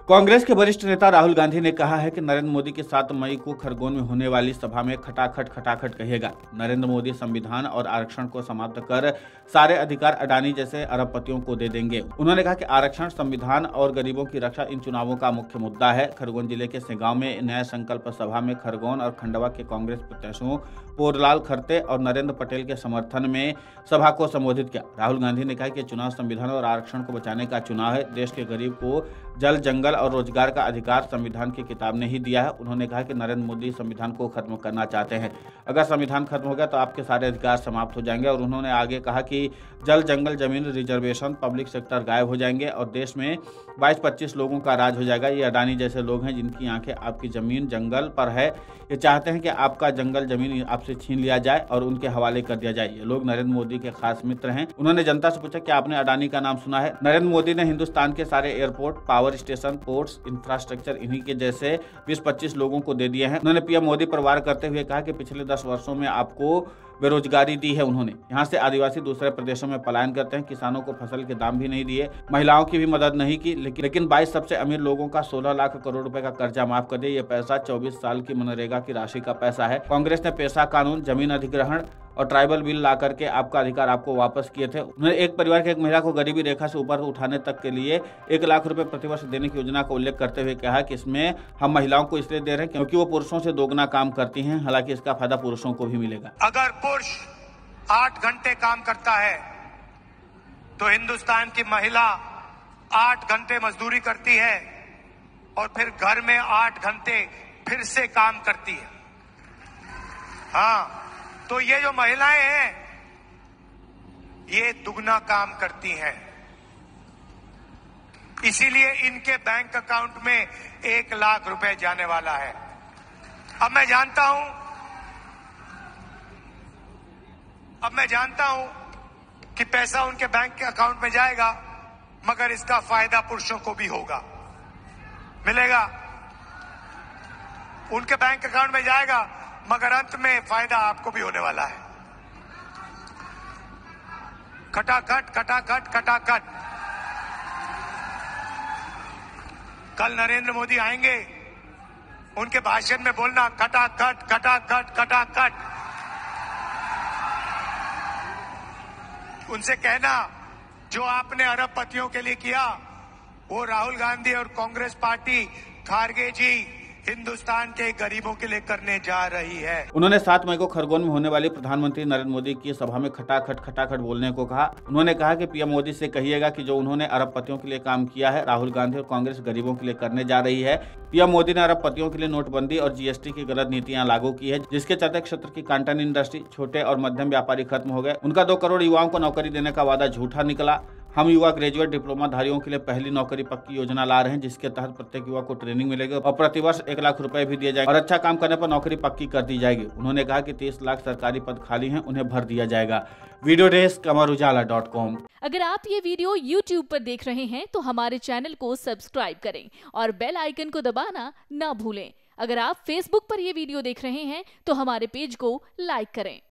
कांग्रेस के वरिष्ठ नेता राहुल गांधी ने कहा है कि नरेंद्र मोदी के 7 मई को खरगोन में होने वाली सभा में खटाखट खटाखट कहेगा। नरेंद्र मोदी संविधान और आरक्षण को समाप्त कर सारे अधिकार अडानी जैसे अरबपतियों को दे देंगे। उन्होंने कहा कि आरक्षण, संविधान और गरीबों की रक्षा इन चुनावों का मुख्य मुद्दा है। खरगोन जिले के सेगांव में न्याय संकल्प सभा में खरगोन और खंडवा के कांग्रेस प्रत्याशियों पोरलाल खरते और नरेंद्र पटेल के समर्थन में सभा को संबोधित किया। राहुल गांधी ने कहा कि चुनाव संविधान और आरक्षण को बचाने का चुनाव है। देश के गरीब को जल, जंगल और रोजगार का अधिकार संविधान की किताब ने ही दिया है। उन्होंने कहा कि नरेंद्र मोदी संविधान को खत्म करना चाहते हैं। अगर संविधान खत्म हो गया तो आपके सारे अधिकार समाप्त हो जाएंगे। और उन्होंने आगे कहा कि जल, जंगल, जमीन, रिजर्वेशन, पब्लिक सेक्टर गायब हो जाएंगे और देश में 22-25 लोगों का राज हो जाएगा। ये अडानी जैसे लोग हैं जिनकी आंखें आपकी जमीन, जंगल पर है। ये चाहते हैं कि आपका जंगल, जमीन आपसे छीन लिया जाए और उनके हवाले कर दिया जाए। ये लोग नरेंद्र मोदी के खास मित्र हैं। उन्होंने जनता से पूछा कि आपने अडानी का नाम सुना है? नरेंद्र मोदी ने हिंदुस्तान के सारे airport, power station, ports, infrastructure इन्हीं के जैसे 20-25 लोगों को दे दिए हैं। उन्होंने पीएम मोदी पर वार करते हुए कहा कि पिछले 10 वर्षों में आपको बेरोजगारी दी है उन्होंने। यहाँ से आदिवासी दूसरे प्रदेशों में पलायन करते हैं। किसानों को फसल के दाम भी नहीं दिए, महिलाओं की भी मदद नहीं की, लेकिन 22 सबसे अमीर लोगों का 16 लाख करोड़ रुपए का कर्जा माफ कर दिया। ये पैसा 24 साल की मनरेगा की राशि का पैसा है। कांग्रेस ने पेशा कानून, जमीन अधिग्रहण और ट्राइबल बिल ला करके आपका अधिकार आपको वापस किए थे। उन्होंने एक परिवार की एक महिला को गरीबी रेखा से ऊपर उठाने तक के लिए 1 लाख रुपए प्रतिवर्ष देने की योजना का उल्लेख करते हुए कहा कि इसमें हम महिलाओं को इसलिए दे रहे हैं क्योंकि वो पुरुषों से दोगुना काम करती हैं। हालांकि इसका फायदा पुरुषों को भी मिलेगा। अगर पुरुष 8 घंटे काम करता है तो हिंदुस्तान की महिला 8 घंटे मजदूरी करती है और फिर घर में 8 घंटे फिर से काम करती है। हाँ, तो ये जो महिलाएं हैं ये दुगना काम करती हैं। इसीलिए इनके बैंक अकाउंट में 1 लाख रुपए जाने वाला है। अब मैं जानता हूं कि पैसा उनके बैंक के अकाउंट में जाएगा, मगर इसका फायदा पुरुषों को भी होगा, मिलेगा। उनके बैंक अकाउंट में जाएगा मगर अंत में फायदा आपको भी होने वाला है। खटाखट खटाखट खटाखट। कल नरेंद्र मोदी आएंगे, उनके भाषण में बोलना खटाखट खटाखट खटाखट। उनसे कहना जो आपने अरबपतियों के लिए किया वो राहुल गांधी और कांग्रेस पार्टी, खारगे जी हिंदुस्तान के गरीबों के लिए करने जा रही है। उन्होंने 7 मई को खरगोन में होने वाली प्रधानमंत्री नरेंद्र मोदी की सभा में खटाखट खटाखट बोलने को कहा। उन्होंने कहा कि पीएम मोदी से कहिएगा कि जो उन्होंने अरबपतियों के लिए काम किया है, राहुल गांधी और कांग्रेस गरीबों के लिए करने जा रही है। पीएम मोदी ने अरबपतियों के लिए नोटबंदी और जीएसटी की गलत नीतियां लागू की है, जिसके चलते क्षेत्र की कांटन इंडस्ट्री, छोटे और मध्यम व्यापारी खत्म हो गए। उनका 2 करोड़ युवाओं को नौकरी देने का वादा झूठा निकला। हम युवा ग्रेजुएट डिप्लोमा धारियों के लिए पहली नौकरी पक्की योजना ला रहे हैं, जिसके तहत प्रत्येक युवा को ट्रेनिंग मिलेगी और प्रतिवर्ष 1 लाख रुपए भी दिए जाएंगे और अच्छा काम करने पर नौकरी पक्की कर दी जाएगी। उन्होंने कहा कि 30 लाख सरकारी पद खाली हैं, उन्हें भर दिया जाएगा। Video desk amarujala.com। अगर आप ये वीडियो YouTube पर देख रहे हैं तो हमारे चैनल को सब्सक्राइब करें और बेल आइकन को दबाना ना भूलें। अगर आप Facebook पर ये वीडियो देख रहे हैं तो हमारे पेज को लाइक करें।